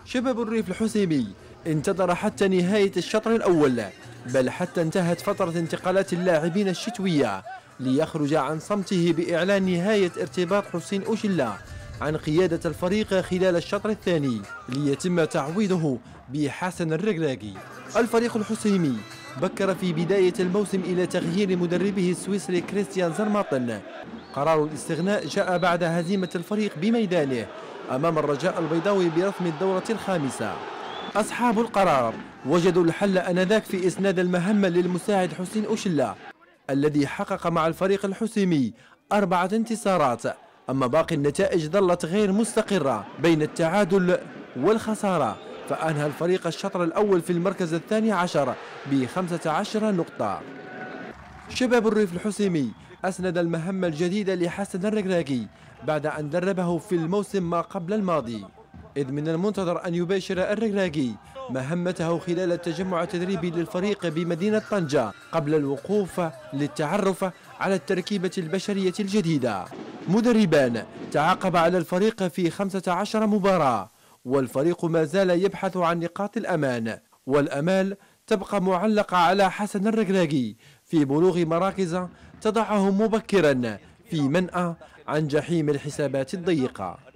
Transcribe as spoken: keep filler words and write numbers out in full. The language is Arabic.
شباب الريف الحسيمي انتظر حتى نهاية الشطر الأول، بل حتى انتهت فترة انتقالات اللاعبين الشتوية ليخرج عن صمته بإعلان نهاية ارتباط حسين أوشيلا عن قيادة الفريق خلال الشطر الثاني ليتم تعويضه بحسن الركراكي. الفريق الحسيمي بكر في بداية الموسم إلى تغيير مدربه السويسري كريستيان زرماطن. قرار الاستغناء جاء بعد هزيمة الفريق بميدانه أمام الرجاء البيضاوي برسم الدورة الخامسة. أصحاب القرار وجدوا الحل آنذاك في إسناد المهمة للمساعد حسين أوشيلا الذي حقق مع الفريق الحسيمي أربعة انتصارات، أما باقي النتائج ظلت غير مستقرة بين التعادل والخسارة، فأنهى الفريق الشطر الأول في المركز الثاني عشر بخمسة عشر نقطة. شباب الريف الحسيمي أسند المهمة الجديدة لحسن الركراكي بعد أن دربه في الموسم ما قبل الماضي، إذ من المنتظر أن يباشر الركراكي مهمته خلال التجمع التدريبي للفريق بمدينة طنجة قبل الوقوف للتعرف على التركيبة البشرية الجديدة. مدربان تعاقب على الفريق في خمسة عشر مباراة، والفريق ما زال يبحث عن نقاط الأمان، والأمال تبقى معلقة على حسن الركراكي في بلوغ مراكز تضعه مبكرا في منأى عن جحيم الحسابات الضيقة.